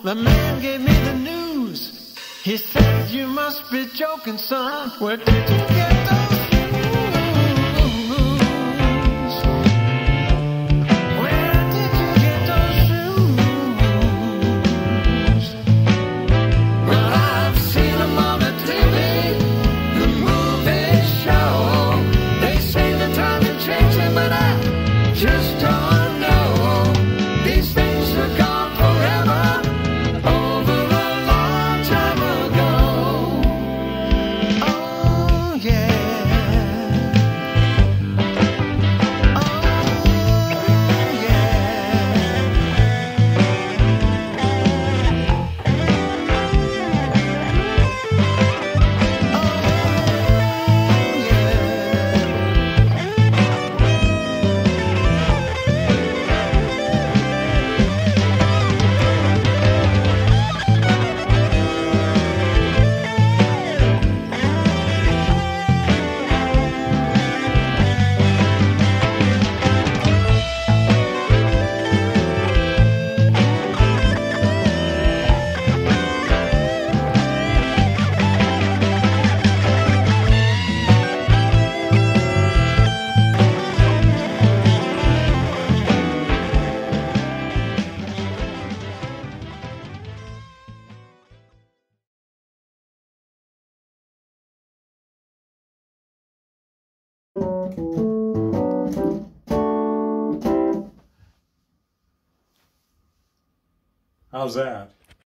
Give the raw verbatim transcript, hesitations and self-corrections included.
the man gave me the news. He said, you must be joking, son. Where did you get those shoes? Where did you get those shoes? Well, I've seen them on the T V, the movie show. They say the times are changing, but I just don't know. These things are gone forever, over a long time ago. Oh yeah. Oh yeah. How's that?